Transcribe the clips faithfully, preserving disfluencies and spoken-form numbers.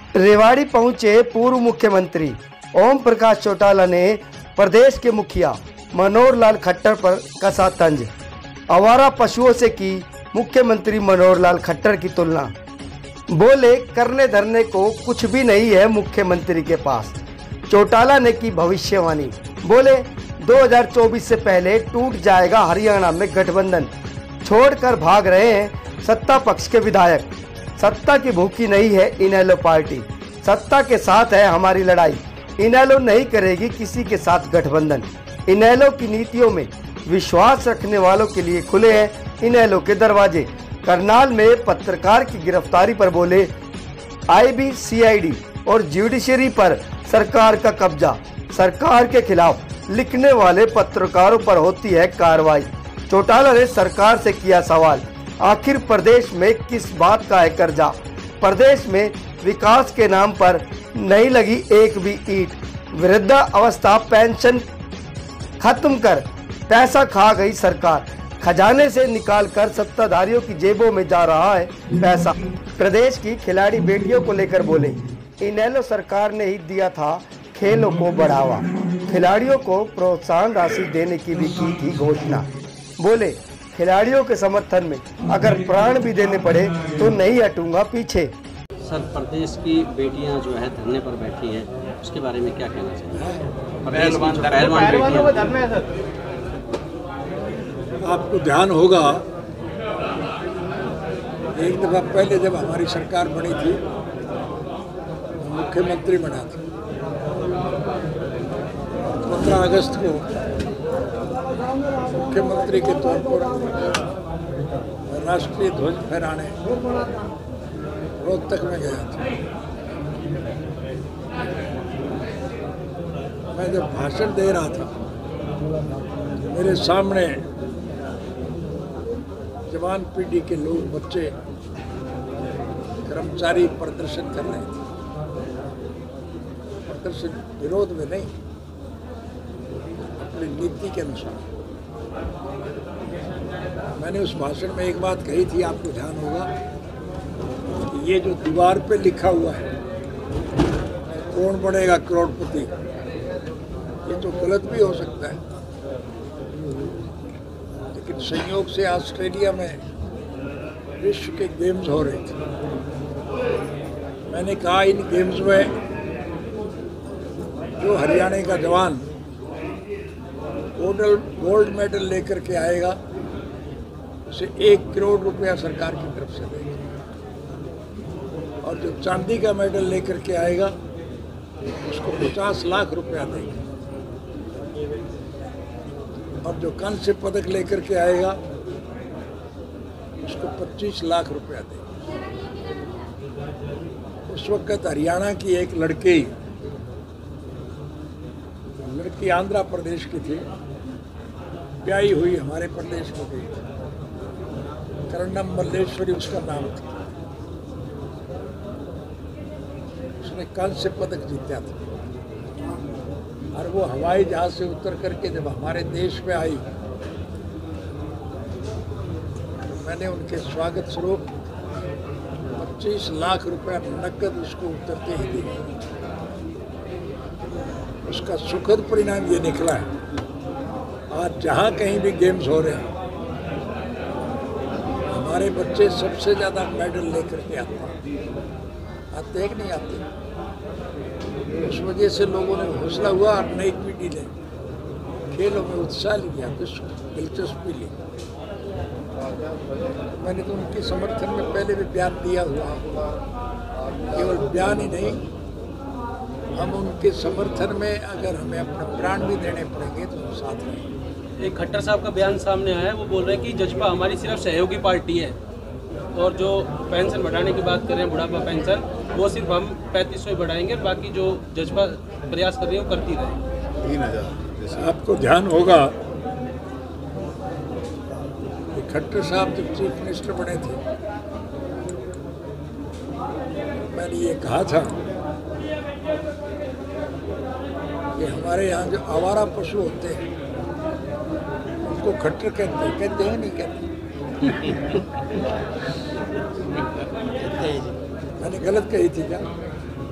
रेवाड़ी पहुंचे पूर्व मुख्यमंत्री ओम प्रकाश चौटाला ने प्रदेश के मुखिया मनोहर लाल खट्टर पर कसा तंज। आवारा पशुओं से की मुख्यमंत्री मनोहर लाल खट्टर की तुलना। बोले करने धरने को कुछ भी नहीं है मुख्यमंत्री के पास। चौटाला ने की भविष्यवाणी। बोले दो हज़ार चौबीस से पहले टूट जाएगा हरियाणा में गठबंधन। छोड़कर भाग रहे हैं सत्ता पक्ष के विधायक। सत्ता की भूखी नहीं है इनेलो पार्टी, सत्ता के साथ है हमारी लड़ाई। इनेलो नहीं करेगी किसी के साथ गठबंधन। इनेलो की नीतियों में विश्वास रखने वालों के लिए खुले हैं इनेलो के दरवाजे। करनाल में पत्रकार की गिरफ्तारी पर बोले आईबी, सीआईडी और ज्यूडिशरी पर सरकार का कब्जा। सरकार के खिलाफ लिखने वाले पत्रकारों पर होती है कार्रवाई। चौटाला ने सरकार से किया सवाल, आखिर प्रदेश में किस बात का है कर्जा? प्रदेश में विकास के नाम पर नहीं लगी एक भी ईंट। वृद्धा अवस्था पेंशन खत्म कर पैसा खा गई सरकार। खजाने से निकालकर सत्ताधारियों की जेबों में जा रहा है पैसा। प्रदेश की खिलाड़ी बेटियों को लेकर बोले इनेलो सरकार ने ही दिया था खेलों को बढ़ावा। खिलाड़ियों को प्रोत्साहन राशि देने की भी की थी घोषणा। बोले खिलाड़ियों के समर्थन में अगर प्राण भी देने पड़े तो नहीं हटूंगा पीछे। सर, प्रदेश की बेटियां जो है धरने पर बैठी हैं, उसके बारे में क्या कहना चाहिए? पहलवान बेटियां, आपको ध्यान होगा एक दफा पहले जब हमारी सरकार बनी थी, मुख्यमंत्री बना था, पंद्रह अगस्त को मुख्यमंत्री के तौर पर राष्ट्रीय ध्वज फहराने रोहतक में गया था। मैं जब भाषण दे रहा था, मेरे सामने जवान पीढ़ी के लोग, बच्चे, कर्मचारी प्रदर्शन कर रहे थे। प्रदर्शन विरोध में नहीं, अपनी नीति के अनुसार। मैंने उस भाषण में एक बात कही थी, आपको ध्यान होगा, कि ये जो दीवार पे लिखा हुआ है कौन बनेगा करोड़पति, ये तो गलत भी हो सकता है, लेकिन संयोग से ऑस्ट्रेलिया में विश्व के गेम्स हो रहे थे। मैंने कहा इन गेम्स में जो हरियाणा का जवान गोल्ड मेडल लेकर के आएगा उसे एक करोड़ रुपया सरकार की तरफ से देगा, और जो चांदी का मेडल लेकर के आएगा उसको पचास लाख रुपया देगा, और जो कांस्य पदक लेकर के आएगा उसको पच्चीस लाख रुपया देगा। उस वक्त हरियाणा की एक लड़की लड़की आंध्र प्रदेश की थी, ब्याही हुई हमारे प्रदेश में गई, करंडम मल्लेश्वरी उसका नाम था। उसने कांस्य पदक जीता था, और वो हवाई जहाज से उतर करके जब हमारे देश में आई तो मैंने उनके स्वागत स्वरूप पच्चीस लाख रुपया नकद उसको उतरते ही दिए। उसका सुखद परिणाम ये निकला है, आज जहाँ कहीं भी गेम्स हो रहे हैं हमारे बच्चे सबसे ज़्यादा मेडल लेकर के आते हैं। आते हैं कि नहीं आते? उस वजह से लोगों ने हौसला हुआ और नई पीढ़ी ने खेलों में उत्साह लिया, दिलचस्पी ली। मैंने तो उनके समर्थन में पहले भी बयान दिया हुआ, केवल बयान ही नहीं, हम उनके समर्थन में अगर हमें अपना प्राण भी देने पड़ेंगे तो हम साथ रहेंगे। एक खट्टर साहब का बयान सामने आया है, वो बोल रहे हैं कि जजपा हमारी सिर्फ सहयोगी पार्टी है, और जो पेंशन बढ़ाने की बात कर रहे हैं बुढ़ापा पेंशन, वो सिर्फ हम पैंतीस सौ बढ़ाएंगे, बाकी जो जजपा प्रयास कर रही है वो करती रहेगी। तीन हजार आपको ध्यान होगा कि खट्टर साहब जब चीफ मिनिस्टर बने थे, मैंने ये कहा था कि हमारे यहाँ जो आवारा पशु होते हैं उनको खट्टर कहते हैं, कहते हैं नहीं कहते? मैंने गलत कही थी क्या?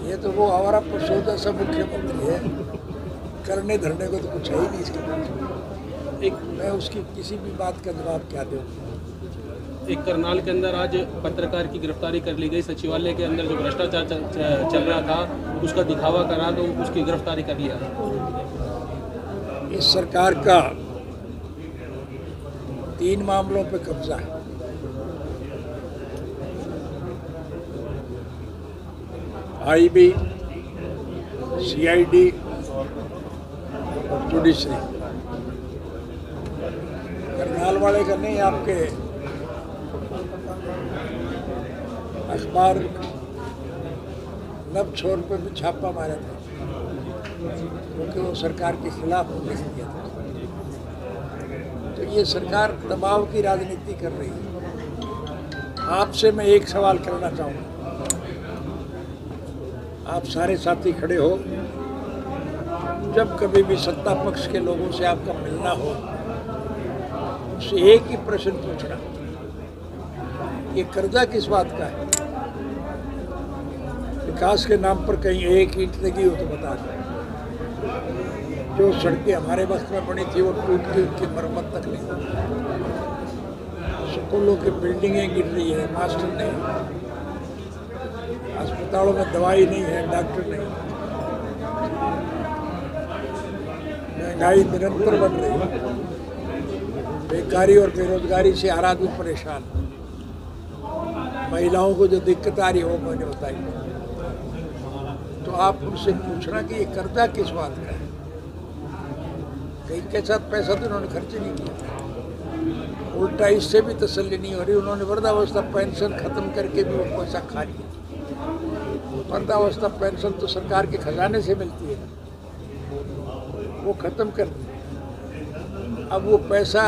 ये तो वो हमारा पशु जैसा मुख्यमंत्री है, करने धरने को तो कुछ है ही नहीं इसके पास। एक मैं उसकी किसी भी बात का जवाब क्या दूँ। एक करनाल के अंदर आज पत्रकार की गिरफ्तारी कर ली गई। सचिवालय के अंदर जो भ्रष्टाचार चल रहा था उसका दिखावा करा तो उसकी गिरफ्तारी कर लिया। इस सरकार का तीन मामलों पे कब्जा है। आईबी, सीआईडी और जुडिशरी। करनाल वाले का नहीं, आपके अखबार नब छोर पे भी छापा मारा था क्योंकि वो सरकार के खिलाफ लिख दिया था। तो ये सरकार दबाव की राजनीति कर रही है। आपसे मैं एक सवाल करना चाहूँगा, आप सारे साथी खड़े हो, जब कभी भी सत्ता पक्ष के लोगों से आपका मिलना हो, उससे एक ही प्रश्न पूछना, ये कर्जा किस बात का है? विकास के नाम पर कहीं एक ईंट लगी हो तो बता दो। जो सड़कें हमारे वक्त में बनी थी वो टूट के उनकी मरम्मत तक नहीं। स्कूलों की बिल्डिंगें गिर रही है, मास्टर नहीं, अस्पतालों में दवाई नहीं है, डॉक्टर नहीं, महंगाई निरंतर बढ़ रही है, बेकारी और बेरोजगारी से हर आदमी परेशान। महिलाओं को जो दिक्कत आ रही है वो मैंने बताई। तो आप उनसे पूछना कि ये कर्जा किस बात का है? कहीं के साथ पैसा तो उन्होंने खर्च नहीं किया, उल्टा इससे भी तसल्ली नहीं हो रही। उन्होंने वृद्धावस्था पेंशन खत्म करके भी वो पैसा खा लिया। वृद्धावस्था पेंशन तो सरकार के खजाने से मिलती है, वो खत्म कर दी। अब वो पैसा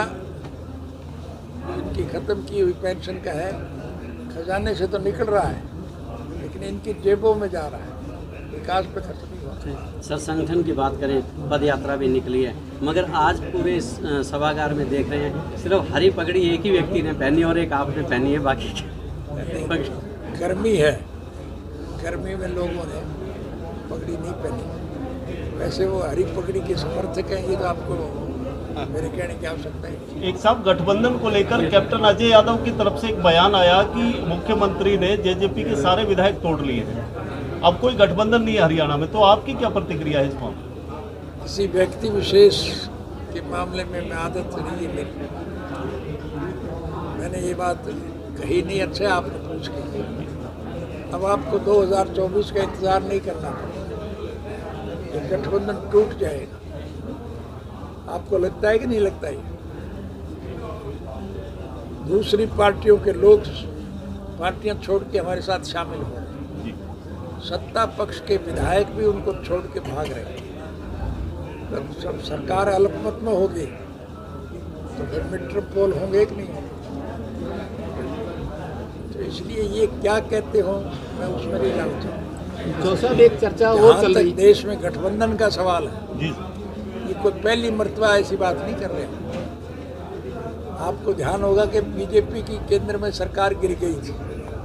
इनकी खत्म की हुई पेंशन का है, खजाने से तो निकल रहा है लेकिन इनकी जेबों में जा रहा है, विकास पे खर्च नहीं हो रहा। सर, संगठन की बात करें, पद यात्रा भी निकली है, मगर आज पूरे सभागार में देख रहे हैं सिर्फ हरी पगड़ी एक ही व्यक्ति ने पहनी और एक आपने पहनी है, बाकी गर्मी है, गर्मी में लोगों ने पगड़ी नहीं पहनी। वैसे वो हरी पगड़ी के समर्थक हैं, ये तो आपको मेरे कहने की आवश्यकता है। एक साहब, गठबंधन को लेकर कैप्टन अजय यादव की तरफ से एक बयान आया कि मुख्यमंत्री ने जेजेपी के सारे विधायक तोड़ लिए हैं, अब कोई गठबंधन नहीं है हरियाणा में, तो आपकी क्या प्रतिक्रिया है इस मामले? किसी व्यक्ति विशेष के मामले में मैं आदत नहीं है मेरी, मैंने ये बात कही नहीं। अच्छा आपने पूछ के, अब आपको दो हज़ार चौबीस का इंतजार नहीं करना पड़ेगा, ये गठबंधन टूट जाएगा। आपको लगता है कि नहीं लगता है? दूसरी पार्टियों के लोग पार्टियां छोड़ के हमारे साथ शामिल हो रहे हैं, सत्ता पक्ष के विधायक भी उनको छोड़ के भाग रहे हैं। जब सब सरकार अल्पमत में होगी तो फिर मिड टर्म पोल होंगे कि नहीं होंगे? तो इसलिए ये क्या कहते हो मैं उसमें नहीं जानता। जो सब एक चर्चा वो चल रही, देश में गठबंधन का सवाल है, ये कोई पहली मर्तबा ऐसी बात नहीं कर रहे हैं। आपको ध्यान होगा कि बीजेपी की केंद्र में सरकार गिर गई थी,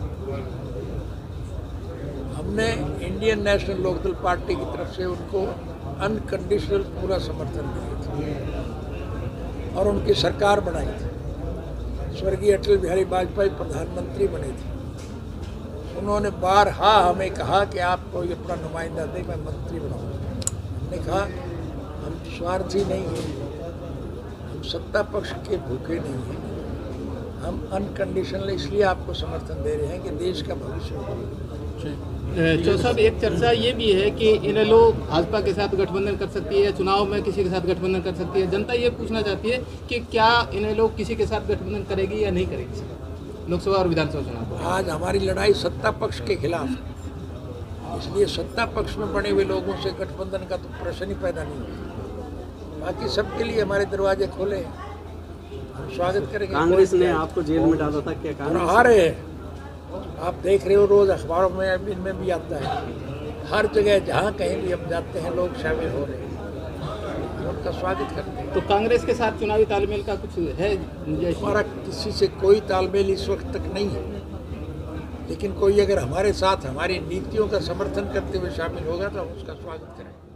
हमने इंडियन नेशनल लोकदल पार्टी की तरफ से उनको अनकंडीशनल पूरा समर्थन दिया था और उनकी सरकार बनाई थी। स्वर्गीय अटल बिहारी वाजपेयी प्रधानमंत्री बने थे, उन्होंने बारहा हमें कहा कि आपको ये अपना नुमाइंदा दे, मैं मंत्री बनाऊंगा। हमने कहा हम स्वार्थी नहीं हैं, हम सत्ता पक्ष के भूखे नहीं हैं, हम अनकंडीशनल इसलिए आपको समर्थन दे रहे हैं कि देश का भविष्य हो। जो सब एक चर्चा ये भी है कि इन लोग भाजपा के साथ गठबंधन कर सकती है, चुनाव में किसी के साथ गठबंधन कर सकती है। जनता ये पूछना चाहती है कि क्या इन लोग किसी के साथ गठबंधन करेगी या नहीं करेगी लोकसभा और विधानसभा चुनाव? आज हमारी लड़ाई सत्ता पक्ष के खिलाफ है, इसलिए सत्ता पक्ष में बने हुए लोगों से गठबंधन का तो प्रश्न ही पैदा नहीं होता। बाकी सबके लिए हमारे दरवाजे खोले, हम स्वागत करेंगे। कांग्रेस ने आपको जेल में डाला था, क्या कांग्रेस आ रहे हैं? आप देख रहे हो रोज अखबारों में इनमें भी आता है, हर जगह जहाँ कहीं भी हम जाते हैं लोग शामिल हो रहे हैं, उनका स्वागत करते हैं। तो कांग्रेस के साथ चुनावी तालमेल का कुछ है? हमारा किसी से कोई तालमेल इस वक्त तक नहीं है। लेकिन कोई अगर हमारे साथ हमारी नीतियों का समर्थन करते हुए शामिल होगा तो हम उसका स्वागत करेंगे।